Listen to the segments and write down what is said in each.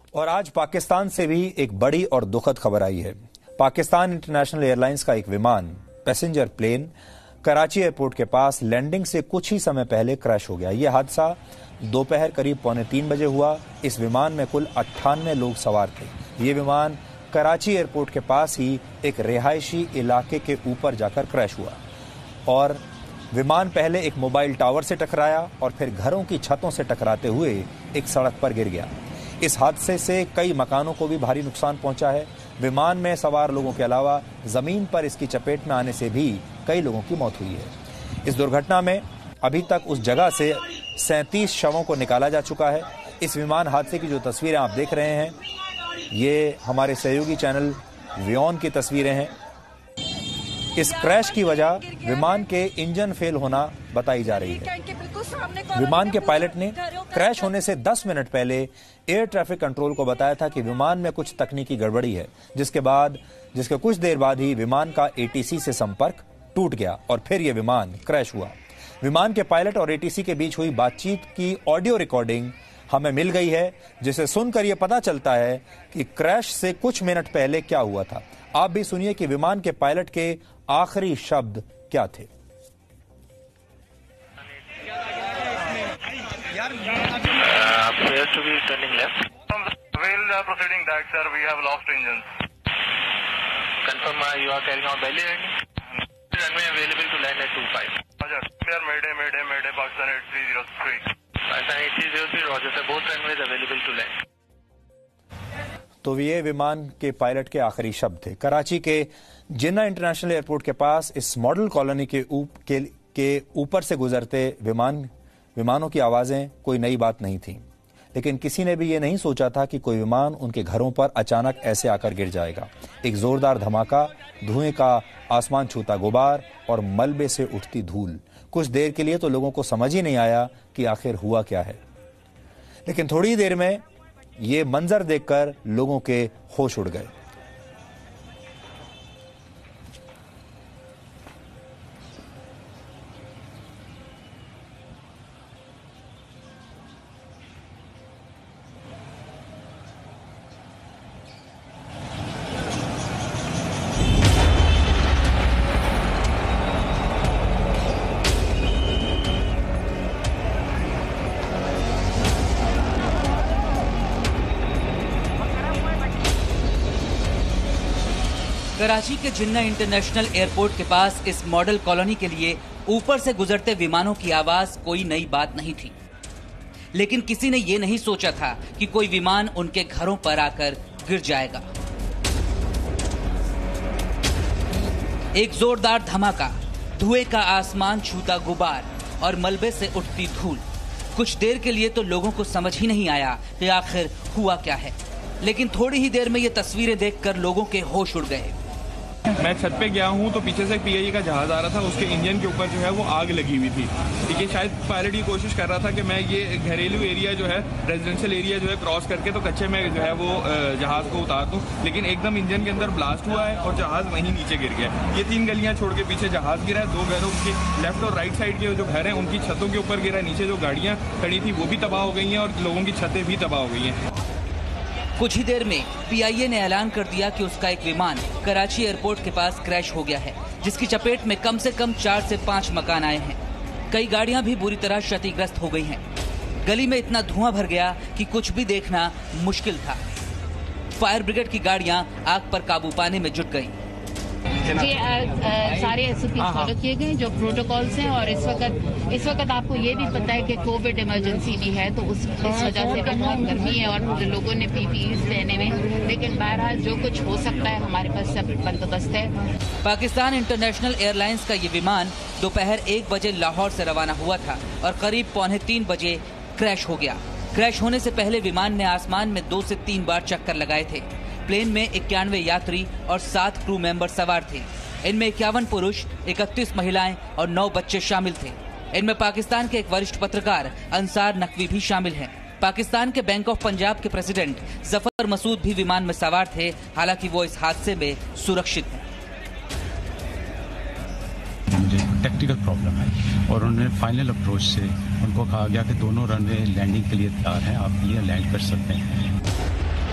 और आज पाकिस्तान से भी एक बड़ी और दुखद खबर आई है। पाकिस्तान इंटरनेशनल एयरलाइंस का एक विमान पैसेंजर प्लेन कराची एयरपोर्ट के पास लैंडिंग से कुछ ही समय पहले क्रैश हो गया। यह हादसा दोपहर करीब 2:45 बजे हुआ। इस विमान में कुल 98 लोग सवार थे। ये विमान कराची एयरपोर्ट के पास ही एक रिहायशी इलाके के ऊपर जाकर क्रैश हुआ और विमान पहले एक मोबाइल टावर से टकराया और फिर घरों की छतों से टकराते हुए एक सड़क पर गिर गया। इस हादसे से कई मकानों को भी भारी नुकसान पहुंचा है। विमान में सवार लोगों के अलावा जमीन पर इसकी चपेट में आने से भी कई लोगों की मौत हुई है। इस दुर्घटना में अभी तक उस जगह से 37 शवों को निकाला जा चुका है। इस विमान हादसे की जो तस्वीरें आप देख रहे हैं, ये हमारे सहयोगी चैनल वियोन की तस्वीरें हैं। इस क्रैश की वजह विमान के इंजन फेल होना बताई जा रही है। विमान के पायलट ने क्रैश होने से 10 मिनट पहले एयर ट्रैफिक कंट्रोल को बताया था कि विमान में कुछ तकनीकी गड़बड़ी है, जिसके कुछ देर बाद ही विमान का एटीसी से संपर्क टूट गया और फिर यह विमान क्रैश हुआ। विमान के पायलट और एटीसी के बीच हुई बातचीत की ऑडियो रिकॉर्डिंग हमें मिल गई है, जिसे सुनकर यह पता चलता है कि क्रैश से कुछ मिनट पहले क्या हुआ था। आप भी सुनिए कि विमान के पायलट के आखिरी शब्द क्या थे। Appears to be turning left. We'll proceeding that, sir. We have lost engines. Confirm you are carrying out belly landing. Runway available to land at 25. Roger. Clear. Mayday. Pakistan 8303. Pakistan 8303. Roger, sir. Both runways available to land. तो ये विमान के pilot के आखिरी शब्द थे। कराची के जिन्ना international airport के पास इस मॉडल कॉलोनी के ऊपर से गुजरते विमानों की आवाजें कोई नई बात नहीं थी, लेकिन किसी ने भी ये नहीं सोचा था कि कोई विमान उनके घरों पर अचानक ऐसे आकर गिर जाएगा। एक जोरदार धमाका, धुएं का आसमान छूता गुबार और मलबे से उठती धूल। कुछ देर के लिए तो लोगों को समझ ही नहीं आया कि आखिर हुआ क्या है, लेकिन थोड़ी देर में ये मंजर देखकर लोगों के होश उड़ गए। कराची के जिन्ना इंटरनेशनल एयरपोर्ट के पास इस मॉडल कॉलोनी के लिए ऊपर से गुजरते विमानों की आवाज कोई नई बात नहीं थी, लेकिन किसी ने ये नहीं सोचा था कि कोई विमान उनके घरों पर आकर गिर जाएगा। एक जोरदार धमाका, धुएं का आसमान छूता गुबार और मलबे से उठती धूल। कुछ देर के लिए तो लोगों को समझ ही नहीं आया कि आखिर हुआ क्या है, लेकिन थोड़ी ही देर में ये तस्वीरें देखकर लोगों के होश उड़ गए। मैं छत पे गया हूँ तो पीछे से एक पीआईए का जहाज आ रहा था, उसके इंजन के ऊपर जो है वो आग लगी हुई थी। ठीक है, शायद पायलट ये कोशिश कर रहा था कि मैं ये घरेलू एरिया जो है, रेजिडेंशियल एरिया जो है क्रॉस करके तो कच्चे में जो है वो जहाज को उतार दूं, लेकिन एकदम इंजन के अंदर ब्लास्ट हुआ है और जहाज वहीं नीचे गिर गया। ये 3 गलियां छोड़ के पीछे जहाज गिरा है। 2 घरों के लेफ्ट और राइट साइड के जो घर हैं उनकी छतों के ऊपर गिरा है। नीचे जो गाड़ियाँ खड़ी थी वो भी तबाह हो गई हैं और लोगों की छतें भी तबाह हो गई हैं। कुछ ही देर में पीआईए ने ऐलान कर दिया कि उसका एक विमान कराची एयरपोर्ट के पास क्रैश हो गया है, जिसकी चपेट में कम से कम 4 से 5 मकान आए हैं। कई गाड़ियां भी बुरी तरह क्षतिग्रस्त हो गई हैं। गली में इतना धुआं भर गया कि कुछ भी देखना मुश्किल था। फायर ब्रिगेड की गाड़ियां आग पर काबू पाने में जुट गईं। जी, सारे एसओपी फॉलो किए गए जो प्रोटोकॉल्स हैं, और इस वक्त आपको ये भी पता है कि कोविड इमरजेंसी भी है, तो उस वजह से भी बहुत गर्मी है और लोगों ने पीपीई पहने हुए, लेकिन बहरहाल जो कुछ हो सकता है हमारे पास सब बंदोबस्त है। पाकिस्तान इंटरनेशनल एयरलाइंस का ये विमान दोपहर 1 बजे लाहौर से रवाना हुआ था और करीब 2:45 बजे क्रैश हो गया। क्रैश होने से पहले विमान ने आसमान में 2 से 3 बार चक्कर लगाए थे। प्लेन में 91 यात्री और 7 क्रू मेंबर सवार थे। इनमें 51 पुरुष, 31 महिलाएं और 9 बच्चे शामिल थे। इनमें पाकिस्तान के एक वरिष्ठ पत्रकार अंसार नकवी भी शामिल हैं। पाकिस्तान के बैंक ऑफ पंजाब के प्रेसिडेंट जफर मसूद भी विमान में सवार थे, हालांकि वो इस हादसे में सुरक्षित हैं। मुझे टेक्निकल प्रॉब्लम है और उन्होंने फाइनल अप्रोच से उनको कहा गया कि दोनों रनवे लैंडिंग के लिए तैयार हैं, आप ये लैंड कर सकते हैं।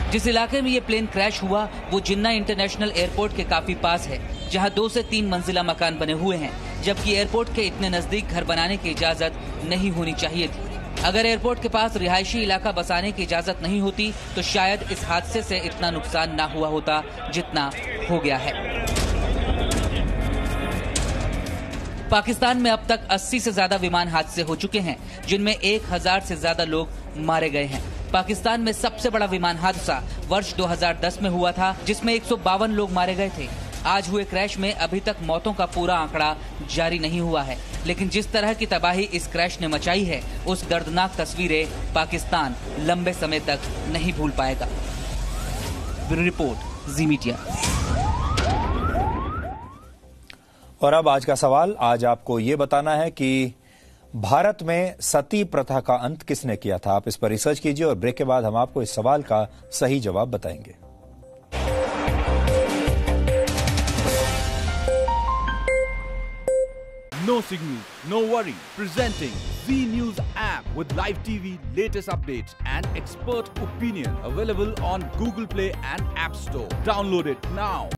जिस इलाके में ये प्लेन क्रैश हुआ वो जिन्ना इंटरनेशनल एयरपोर्ट के काफी पास है, जहां 2 से 3 मंजिला मकान बने हुए हैं, जबकि एयरपोर्ट के इतने नजदीक घर बनाने की इजाजत नहीं होनी चाहिए थी। अगर एयरपोर्ट के पास रिहायशी इलाका बसाने की इजाजत नहीं होती तो शायद इस हादसे से इतना नुकसान ना हुआ होता जितना हो गया है। पाकिस्तान में अब तक 80 से ज्यादा विमान हादसे हो चुके हैं, जिनमें 1000 से ज्यादा लोग मारे गए हैं। पाकिस्तान में सबसे बड़ा विमान हादसा वर्ष 2010 में हुआ था, जिसमें 152 लोग मारे गए थे। आज हुए क्रैश में अभी तक मौतों का पूरा आंकड़ा जारी नहीं हुआ है, लेकिन जिस तरह की तबाही इस क्रैश ने मचाई है, उस दर्दनाक तस्वीरें पाकिस्तान लंबे समय तक नहीं भूल पाएगा। Bureau report, Zee media. और अब आज का सवाल, आज आपको ये बताना है कि भारत में सती प्रथा का अंत किसने किया था। आप इस पर रिसर्च कीजिए और ब्रेक के बाद हम आपको इस सवाल का सही जवाब बताएंगे। No signal, no worry. Presenting Z News app with live TV, latest updates and expert opinion. Available on Google Play and App Store. Download it now.